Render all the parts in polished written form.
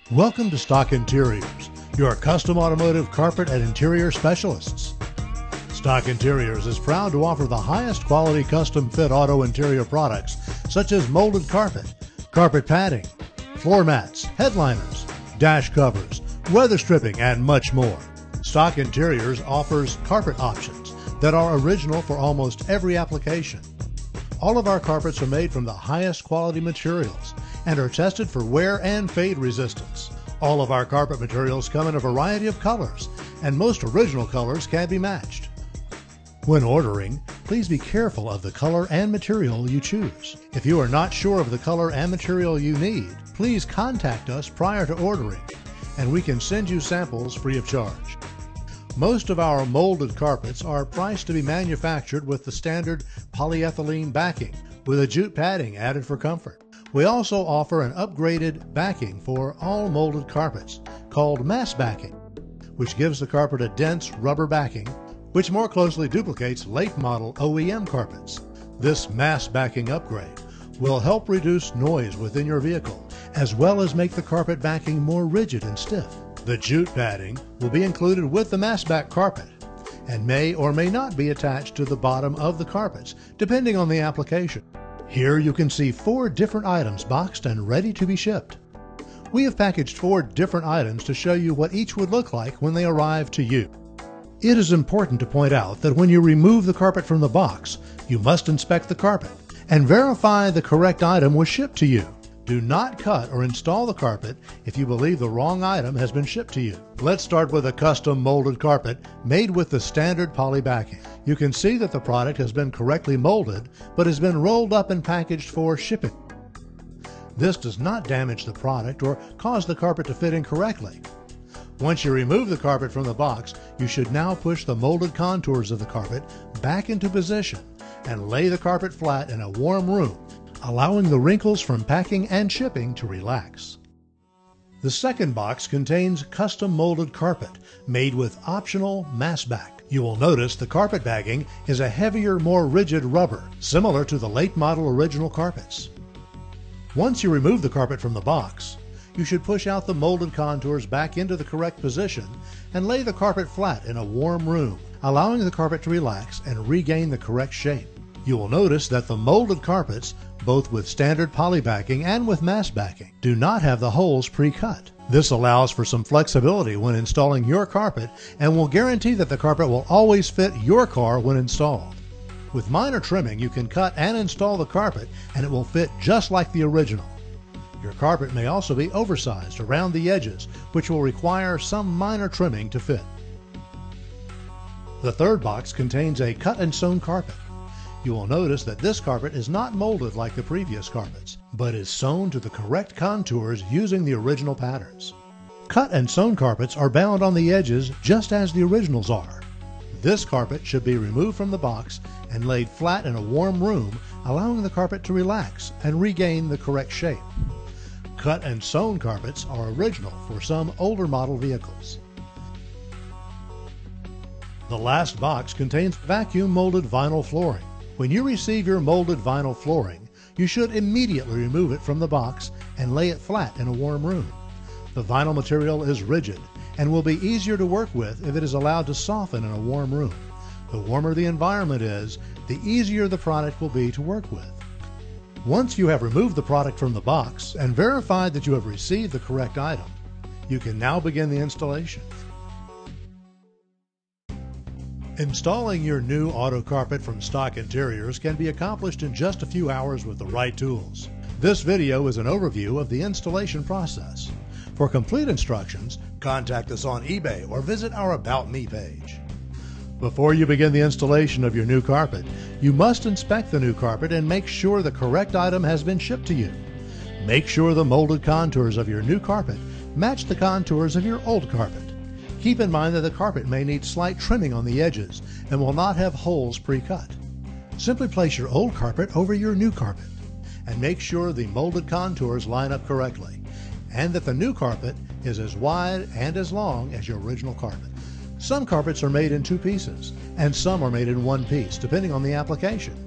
Welcome to Stock Interiors, your custom automotive carpet and interior specialists. Stock Interiors is proud to offer the highest quality custom fit auto interior products such as molded carpet, carpet padding, floor mats, headliners, dash covers, weather stripping, and much more. Stock Interiors offers carpet options that are original for almost every application. All of our carpets are made from the highest quality materials and are tested for wear and fade resistance. All of our carpet materials come in a variety of colors, and most original colors can be matched. When ordering, please be careful of the color and material you choose. If you are not sure of the color and material you need, please contact us prior to ordering, and we can send you samples free of charge. Most of our molded carpets are priced to be manufactured with the standard polyethylene backing with a jute padding added for comfort. We also offer an upgraded backing for all molded carpets called mass backing, which gives the carpet a dense rubber backing which more closely duplicates late model OEM carpets. This mass backing upgrade will help reduce noise within your vehicle as well as make the carpet backing more rigid and stiff. The jute padding will be included with the mass back carpet and may or may not be attached to the bottom of the carpets depending on the application. Here you can see 4 different items boxed and ready to be shipped. We have packaged 4 different items to show you what each would look like when they arrive to you. It is important to point out that when you remove the carpet from the box, you must inspect the carpet and verify the correct item was shipped to you. Do not cut or install the carpet if you believe the wrong item has been shipped to you. Let's start with a custom molded carpet made with the standard poly backing. You can see that the product has been correctly molded but has been rolled up and packaged for shipping. This does not damage the product or cause the carpet to fit incorrectly. Once you remove the carpet from the box, you should now push the molded contours of the carpet back into position and lay the carpet flat in a warm room, allowing the wrinkles from packing and shipping to relax. The second box contains custom molded carpet made with optional mass back. You will notice the carpet backing is a heavier, more rigid rubber, similar to the late model original carpets. Once you remove the carpet from the box, you should push out the molded contours back into the correct position and lay the carpet flat in a warm room, allowing the carpet to relax and regain the correct shape. You will notice that the molded carpets, both with standard poly backing and with mass backing, do not have the holes pre-cut. This allows for some flexibility when installing your carpet and will guarantee that the carpet will always fit your car when installed. With minor trimming, you can cut and install the carpet and it will fit just like the original. Your carpet may also be oversized around the edges, which will require some minor trimming to fit. The third box contains a cut and sewn carpet. You will notice that this carpet is not molded like the previous carpets, but is sewn to the correct contours using the original patterns. Cut and sewn carpets are bound on the edges just as the originals are. This carpet should be removed from the box and laid flat in a warm room, allowing the carpet to relax and regain the correct shape. Cut and sewn carpets are original for some older model vehicles. The last box contains vacuum molded vinyl flooring. When you receive your molded vinyl flooring, you should immediately remove it from the box and lay it flat in a warm room. The vinyl material is rigid and will be easier to work with if it is allowed to soften in a warm room. The warmer the environment is, the easier the product will be to work with. Once you have removed the product from the box and verified that you have received the correct item, you can now begin the installation. Installing your new auto carpet from Stock Interiors can be accomplished in just a few hours with the right tools. This video is an overview of the installation process. For complete instructions, contact us on eBay or visit our About Me page. Before you begin the installation of your new carpet, you must inspect the new carpet and make sure the correct item has been shipped to you. Make sure the molded contours of your new carpet match the contours of your old carpet. Keep in mind that the carpet may need slight trimming on the edges and will not have holes pre-cut. Simply place your old carpet over your new carpet and make sure the molded contours line up correctly and that the new carpet is as wide and as long as your original carpet. Some carpets are made in 2 pieces and some are made in 1 piece depending on the application.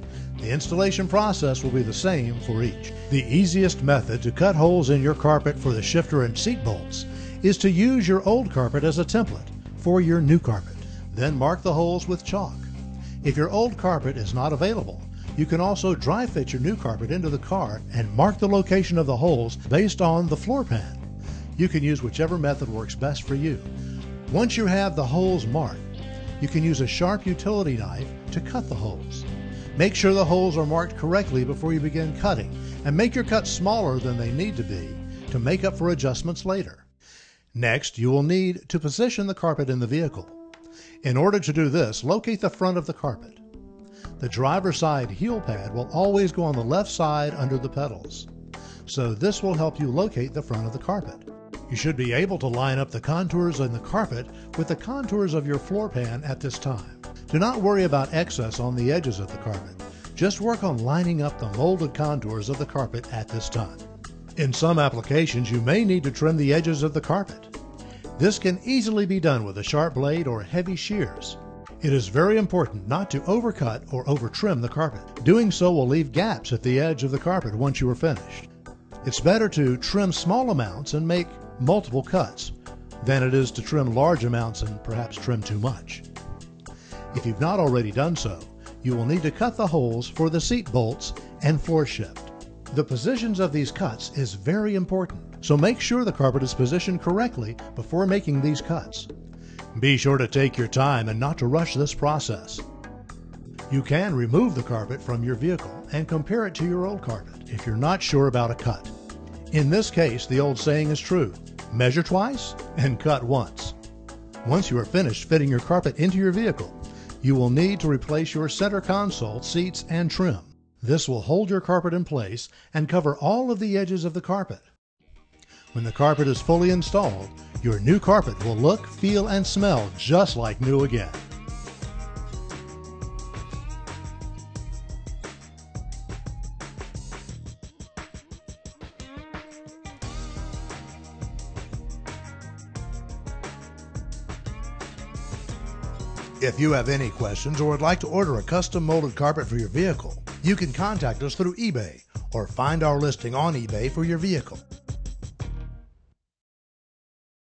The installation process will be the same for each. The easiest method to cut holes in your carpet for the shifter and seat bolts is to use your old carpet as a template for your new carpet. Then mark the holes with chalk. If your old carpet is not available, you can also dry fit your new carpet into the car and mark the location of the holes based on the floor pan. You can use whichever method works best for you. Once you have the holes marked, you can use a sharp utility knife to cut the holes. Make sure the holes are marked correctly before you begin cutting, and make your cuts smaller than they need to be to make up for adjustments later. Next, you will need to position the carpet in the vehicle. In order to do this, locate the front of the carpet. The driver's side heel pad will always go on the left side under the pedals, so this will help you locate the front of the carpet. You should be able to line up the contours in the carpet with the contours of your floor pan at this time. Do not worry about excess on the edges of the carpet. Just work on lining up the molded contours of the carpet at this time. In some applications, you may need to trim the edges of the carpet. This can easily be done with a sharp blade or heavy shears. It is very important not to overcut or over-trim the carpet. Doing so will leave gaps at the edge of the carpet once you are finished. It's better to trim small amounts and make multiple cuts than it is to trim large amounts and perhaps trim too much. If you've not already done so, you will need to cut the holes for the seat bolts and floor shift. The positions of these cuts is very important, so make sure the carpet is positioned correctly before making these cuts. Be sure to take your time and not to rush this process. You can remove the carpet from your vehicle and compare it to your old carpet if you're not sure about a cut. In this case, the old saying is true: measure twice and cut once. Once you are finished fitting your carpet into your vehicle, you will need to replace your center console, seats, and trim. This will hold your carpet in place and cover all of the edges of the carpet. When the carpet is fully installed, your new carpet will look, feel, and smell just like new again. If you have any questions or would like to order a custom molded carpet for your vehicle, you can contact us through eBay or find our listing on eBay for your vehicle.